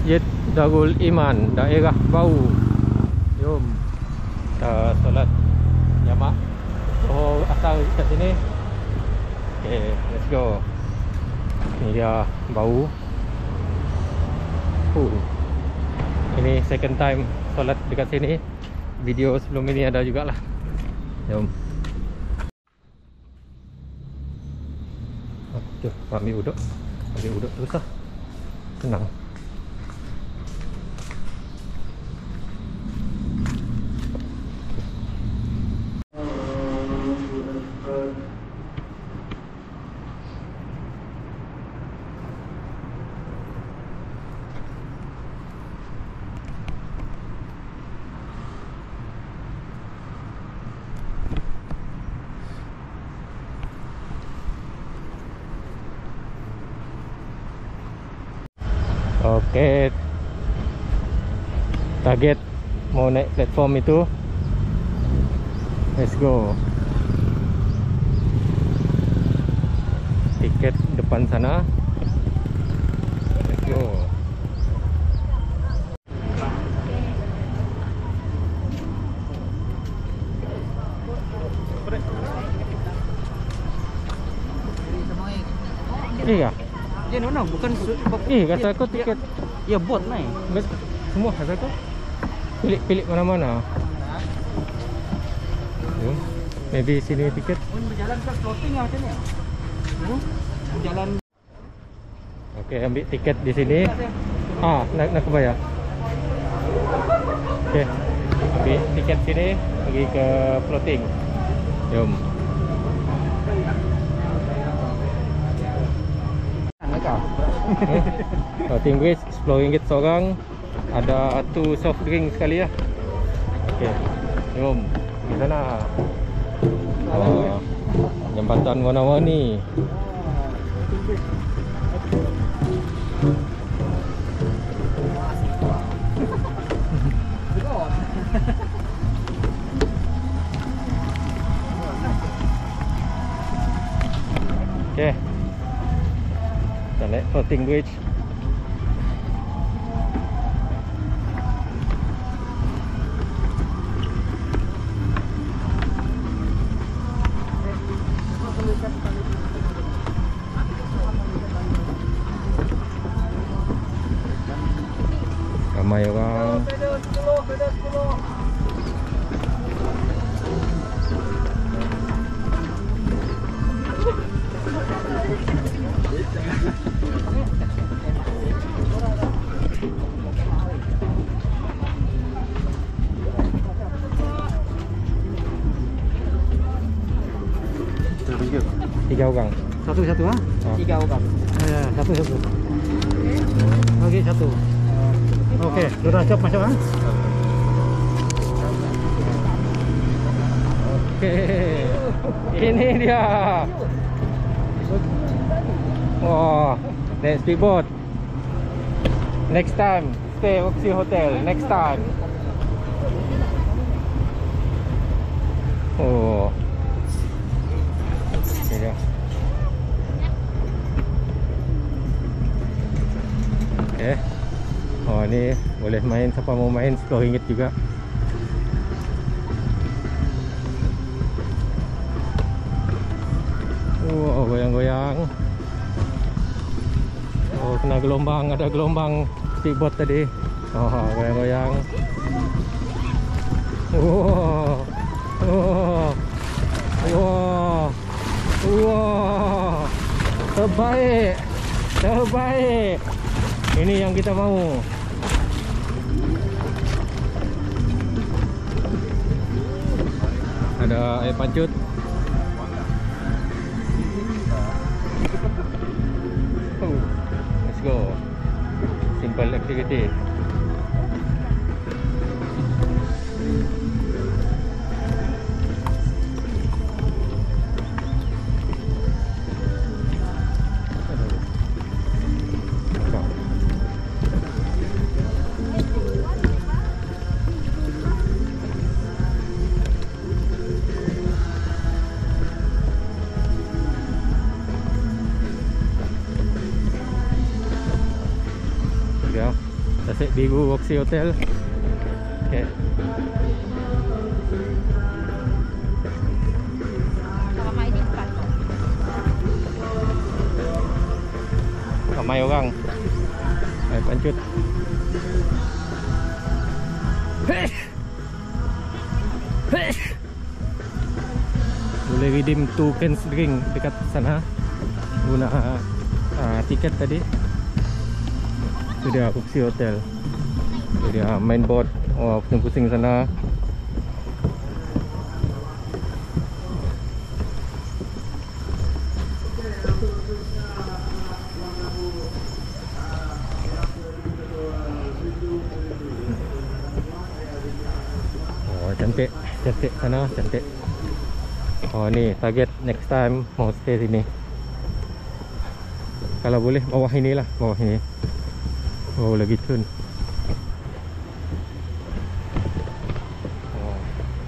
Masjid Darul Iman, daerah Bau. Jom kita solat jamak Zuhur asar kat sini. Okay, let's go. Ni dia Bau. Ini second time solat dekat sini. Video sebelum ini ada jugalah. Jom. Okay, ambil uduk. Ambil uduk terus lah. Senang. Oke, target mau naik platform itu. Let's go. Tiket depan sana. Let's go. Iya. Dia mana bukan kata aku tiket ya bot naik. Semua kata aku. Pilih mana-mana. Jom. Maybe sini tiket. Berjalan ke floating macam ni. Berjalan. Okey, ambil tiket di sini. Nak bayar. Okey. Ambil tiket sini pergi ke floating. Jom. Floating bridge RM10 seorang. Ada 2 soft drink sekali lah. Okey. Jom di sana. Jambatan warna-warni. Okey. Kita naik floating bridge. Ramai orang. Tiga orang. Satu ha? Tiga orang. Ya, satu. Okey, satu. Okey, sudah siap masuk ah? Okey. Ini dia. Wah, naik speedboat. Next time stay Oxy Hotel. Next time. Oh. Ini dia. Okay. Oh, ni boleh main, siapa mau main RM10 juga. Oh, goyang-goyang. Oh, kena gelombang, ada gelombang speedboat tadi. Oh, goyang-goyang. Oh. Oh. Wah. Wah. Terbaik. Terbaik. Ini yang kita mau. Ada air pancut. Let's go. Simple activity. Tasik Biru Roxy Hotel. Okay. Ramai di depan. Ramai orang. Ayo pancut. Boleh redeem 2 cans drink dekat sana guna tiket tadi. Itu dia Roxy Hotel. Itu dia main board. Oh, pusing-pusing sana. Oh, cantik. Cantik sana, cantik. Oh, ni target next time mau stay sini. Kalau boleh bawah inilah, bawah ini. Oh, lagi cun. Oh.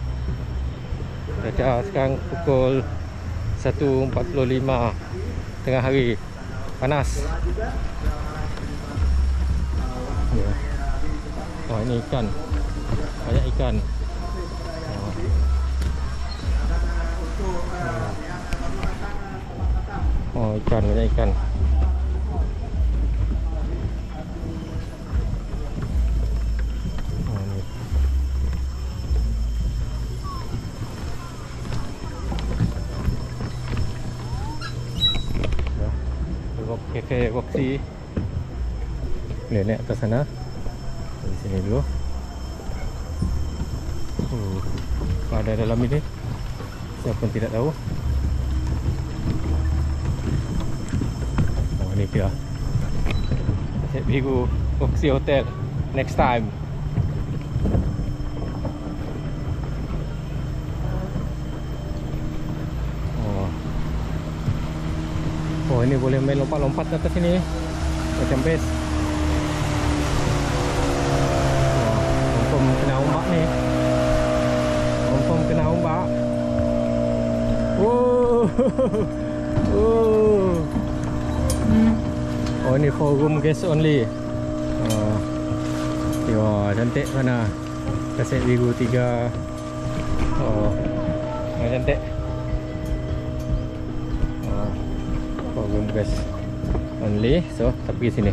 Cuaca sekarang pukul 1.45 tengah hari. Panas. Ya. Oh, ini ikan. Banyak ikan. Oh, ikan, banyak ikan. Oh, ni. Ya. Cafe Roxy. Boleh naik atas sana. Di sini dulu. Ada dalam ini. Siapa pun tidak tahu. Oh, ni dia. Tasik Biru Roxy Hotel. Next time. Oh. Oh, ini boleh main lompat-lompat ke atas sini. Macam best. Oh, confirm kena ombak ni. Confirm kena ombak. Oh. Oh. Oh, ni for room guest only. Oh. Yo, cantik sana. Tasik Biru 3. Oh. Cantik. Oh. For room guest only. So, kita pergi sini.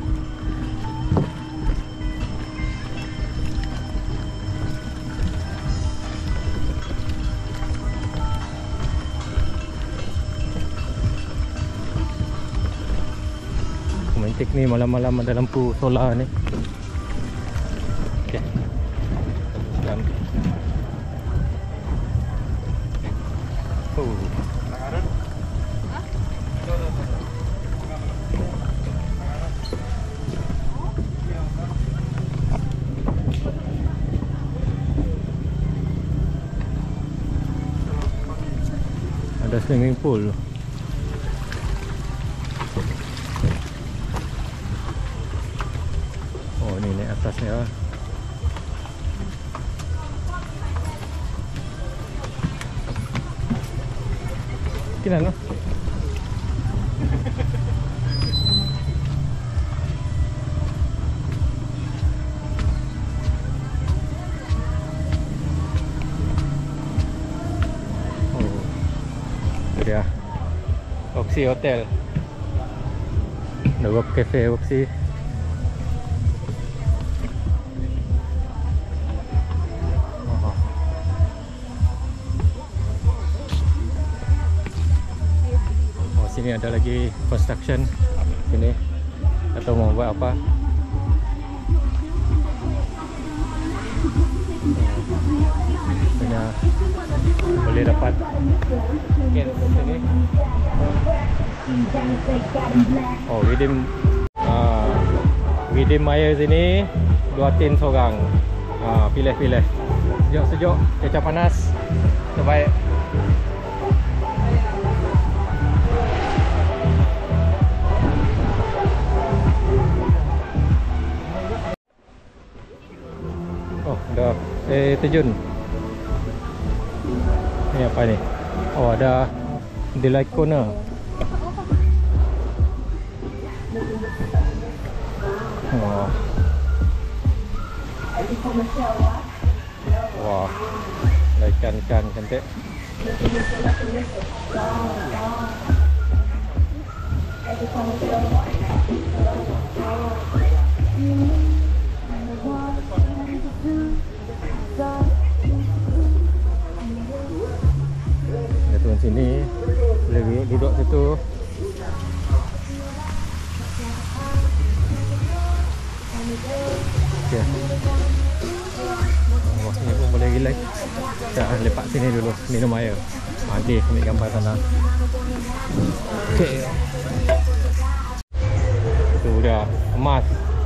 Romantik ni, malam-malam ada lampu solar ni. Okey. Dan oh. Ada swimming pool. Oh, ni naik atasnya. Kinan lah. Oh, itu dia Roxy Hotel. The Rock Cafe Roxy. Sini ada lagi construction sini, atau mau buat apa. Banyak boleh dapat tiket sini. Oh, redeem air sini 2 tin seorang. Pilih-pilih. Sejuk-sejuk, cuaca panas, terbaik. Ada terjun. Ni apa ni? Oh, ada delight corner. Oh. Wah, ikan-ikan cantik. Dia turun sini, boleh duduk situ. Okay. Oh, sini pun boleh relax. Kita lepak sini dulu, minum air. Nanti ambil gambar sana. Okay. Itu dia emas.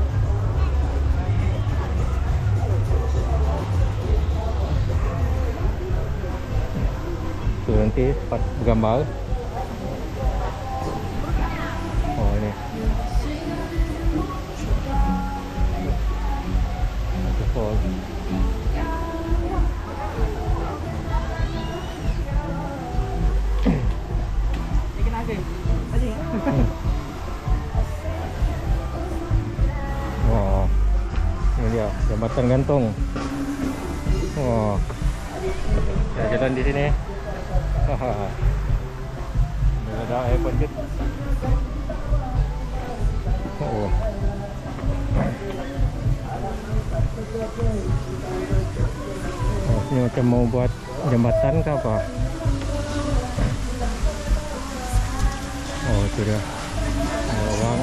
Tu nanti tempat bergambar. Oh ini. Waterfall. Wah, ini dia jambatan gantung. Wah, kita jalan di sini. Haha, ada airport ke? Oh, ini macam mau buat jambatan ke apa? Oh, itu dia. Orang.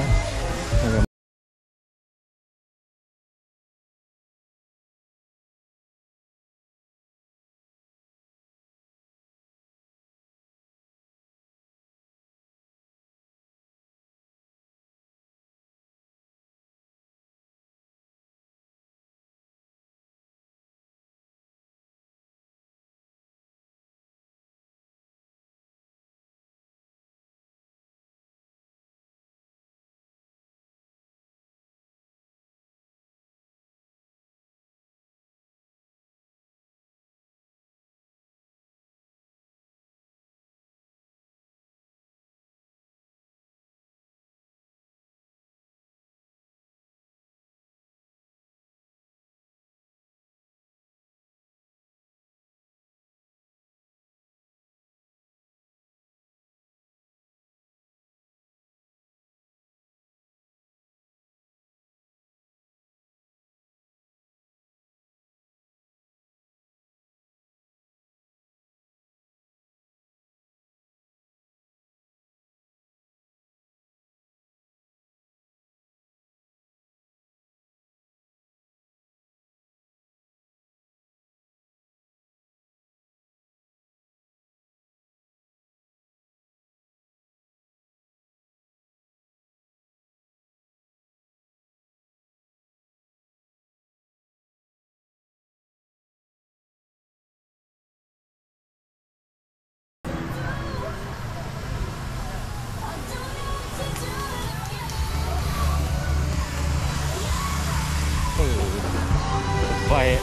Baik.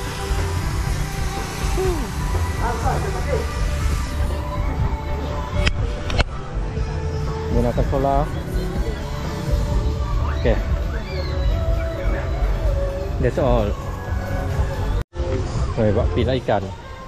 Gunakan solar. Okay. That's all. Buat pila ikan.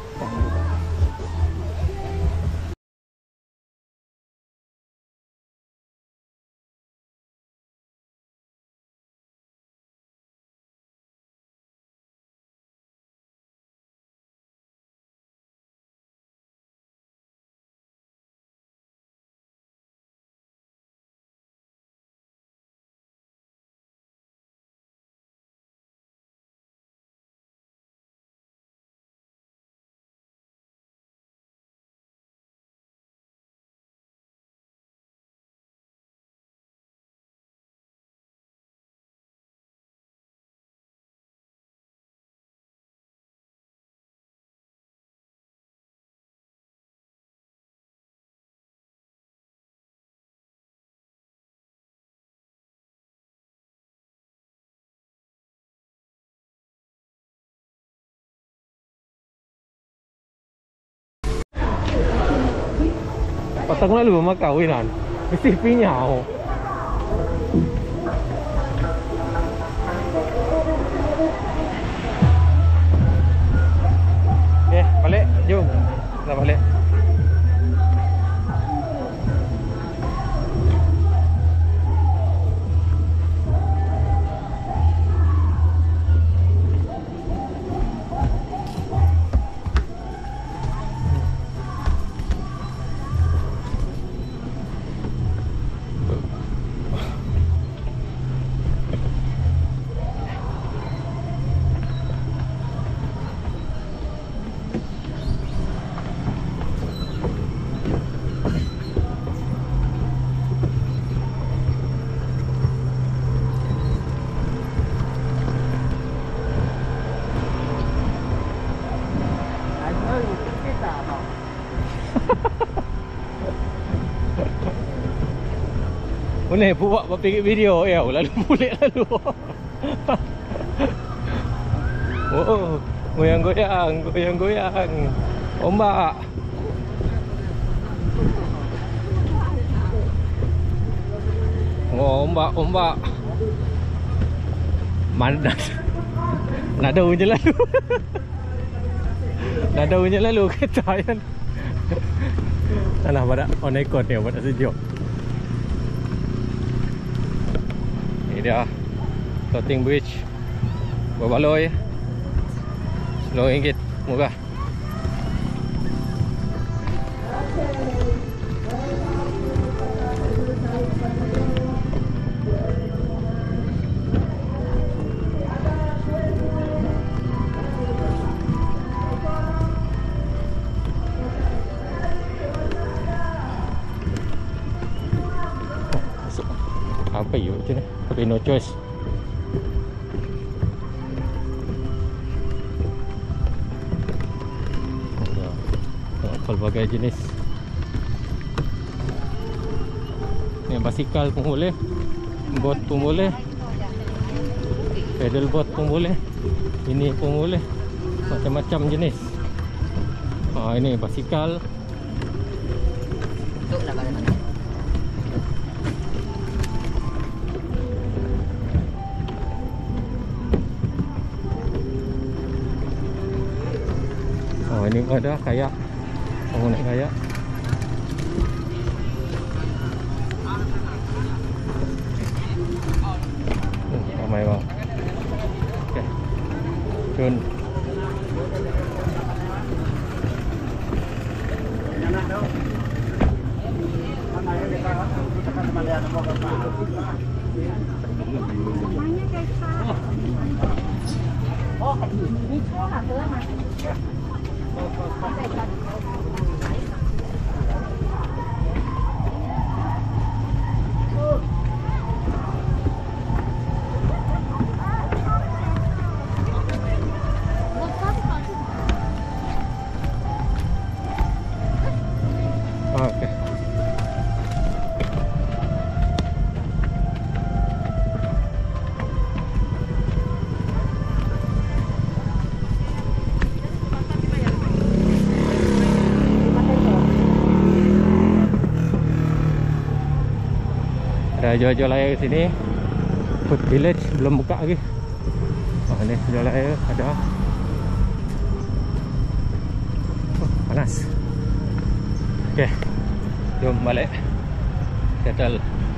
Patang lalu makawinan. Mesti pinyau. dah balik. Boleh buat pergi video ya, lalu boleh lalu. Oh, goyang-goyang, goyang-goyang. Ombak. Oh, ombak. Mana? Nak daunnya lalu. Nak daunnya lalu kereta kan. Alah, pada on record ni, pada sejuk. Ini dia floating bridge berbaloi RM10 murah. Apa yuk macam ni? Tapi no choice. Pelbagai jenis. Ni basikal pun boleh, boat pun boleh, pedal boat pun boleh, ini pun boleh, macam-macam jenis. Ini basikal. Ini ada kayak, mau naik kayak. Ramai bang. Okay. Turun. Oh, ini cua hả cơ mà. Okay. Ada jual-jual air ke sini. Food Village belum buka lagi. Ni jual air ada. Panas. Okey. Jom balik. Settle.